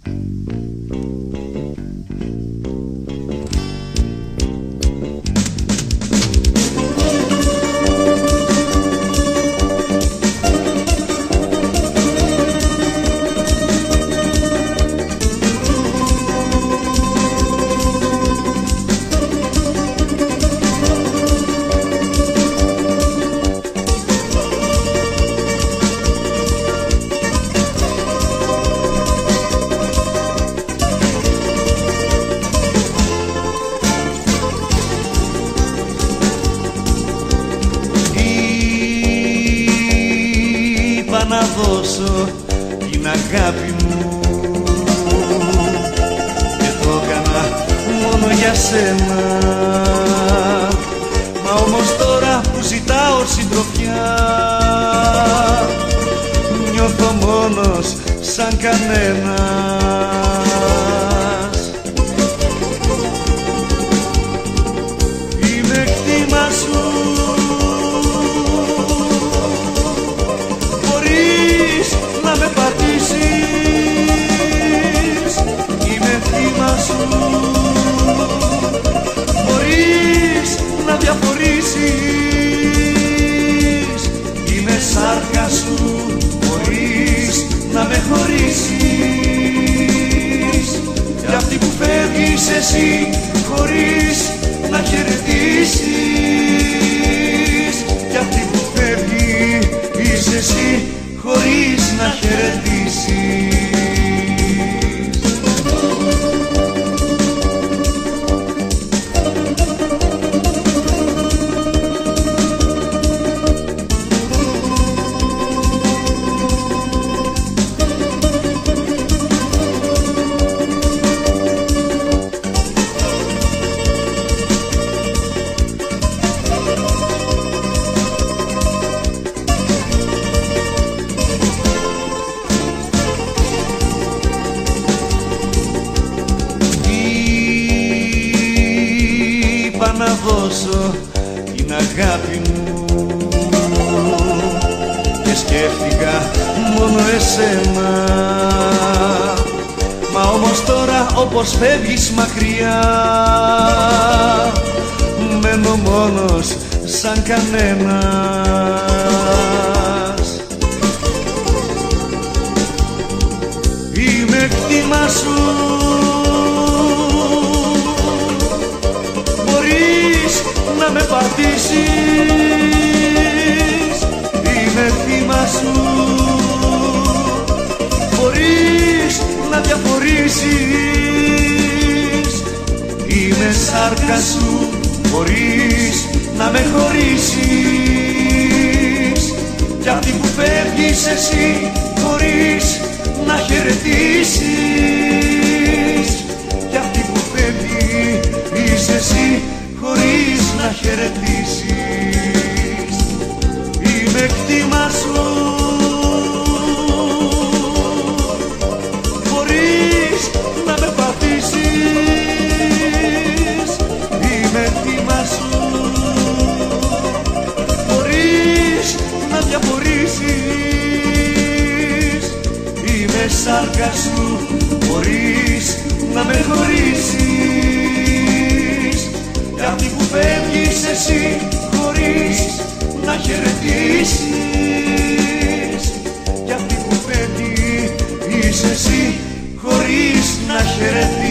Να δώσω την αγάπη μου και το έκανα μόνο για σένα. Μα όμως τώρα που ζητάω συντροφιά νιώθω μόνος σαν κανένας. Είμαι κτήμα σου, να με πατήσεις. Είμαι θύμα σου, μπορείς να διαφορήσεις. Είμαι σάρκα σου, μπορείς να με χωρίσεις. Κι αυτή που φεύγεις εσύ χωρίς να χαιρετήσεις. Κι αυτή που φεύγει είσαι εσύ χωρίς να χαιρετήσεις. Να δώσω την αγάπη μου και σκέφτηκα μόνο εσένα. Μα όμως τώρα όπως φεύγεις μακριά μένω μόνος σαν κανένας. Είμαι κτήμα σου, να με πατήσεις. Είμαι θύμα σου, μπορείς να διαφορήσεις. Είμαι σάρκα σου, μπορείς να με χωρίσεις. Κι αυτή που φεύγεις εσύ μπορείς να χαιρετήσεις. Κι αυτή που φεύγει είσαι εσύ χωρίς να χαιρετήσεις. Είμαι κτήμα σου, μπορείς να με πατήσεις. Είμαι θύμα σου, μπορείς να διαφορήσεις. Είμαι σάρκα σου, μπορείς να με χωρίσεις. Κι αυτή που φεύγεις εσύ χωρίς να χαιρετήσεις. Κι αυτή που φεύγει είσαι εσύ χωρίς να χαιρετήσεις.